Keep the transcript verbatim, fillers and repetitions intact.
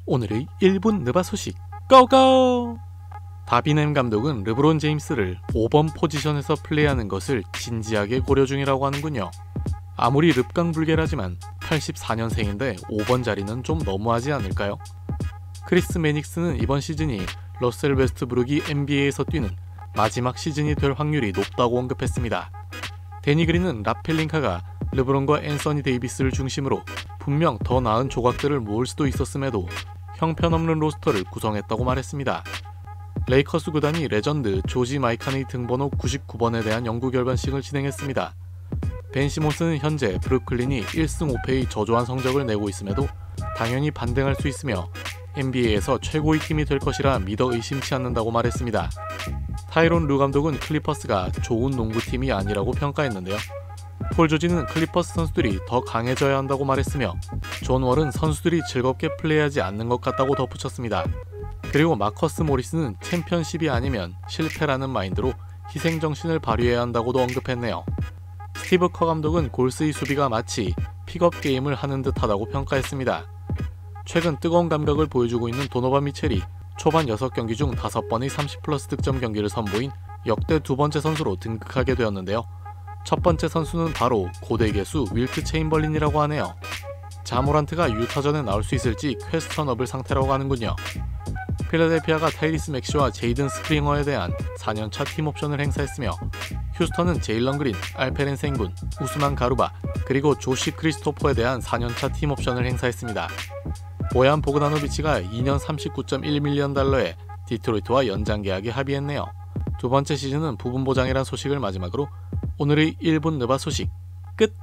오늘의 일 분 느바 소식 고고! 다비넴 감독은 르브론 제임스를 오 번 포지션에서 플레이하는 것을 진지하게 고려 중이라고 하는군요. 아무리 릅강불개라지만 팔십사 년생인데 오 번 자리는 좀 너무하지 않을까요? 크리스 매닉스는 이번 시즌이 러셀 웨스트브룩이 엔비에이에서 뛰는 마지막 시즌이 될 확률이 높다고 언급했습니다. 데니 그린은 라펠링카가 르브론과 앤서니 데이비스를 중심으로 분명 더 나은 조각들을 모을 수도 있었음에도 형편없는 로스터를 구성했다고 말했습니다. 레이커스 구단이 레전드 조지 마이카니 등번호 구십구 번에 대한 연구 결반식을 진행했습니다. 벤 시몬스는 현재 브루클린이 일 승 오 패의 저조한 성적을 내고 있음에도 당연히 반등할 수 있으며 엔비에이에서 최고의 팀이 될 것이라 믿어 의심치 않는다고 말했습니다. 타이론 루 감독은 클리퍼스가 좋은 농구팀이 아니라고 평가했는데요. 폴 조지는 클리퍼스 선수들이 더 강해져야 한다고 말했으며 존 월은 선수들이 즐겁게 플레이하지 않는 것 같다고 덧붙였습니다. 그리고 마커스 모리스는 챔피언십이 아니면 실패라는 마인드로 희생정신을 발휘해야 한다고도 언급했네요. 스티브 커 감독은 골스의 수비가 마치 픽업 게임을 하는 듯하다고 평가했습니다. 최근 뜨거운 감각을 보여주고 있는 도노반 미첼이 초반 여섯 경기 중 다섯 번의 삼십 플러스 득점 경기를 선보인 역대 두 번째 선수로 등극하게 되었는데요. 첫 번째 선수는 바로 고대 개수 윌트 체인벌린이라고 하네요. 자모란트가 유타전에 나올 수 있을지 퀘스천업을 상태라고 하는군요. 필라델피아가 타이리스 맥시와 제이든 스프링어에 대한 사 년차 팀옵션을 행사했으며 휴스턴은 제일런 그린, 알페렌 생군, 우스만 가루바, 그리고 조시 크리스토퍼에 대한 사 년차 팀옵션을 행사했습니다. 보얀 보그다노비치가 이 년 삼십구 점 일 밀리언 달러에 디트로이트와 연장 계약에 합의했네요. 두 번째 시즌은 부분 보장이란 소식을 마지막으로 오늘의 일 분 느바 소식 끝!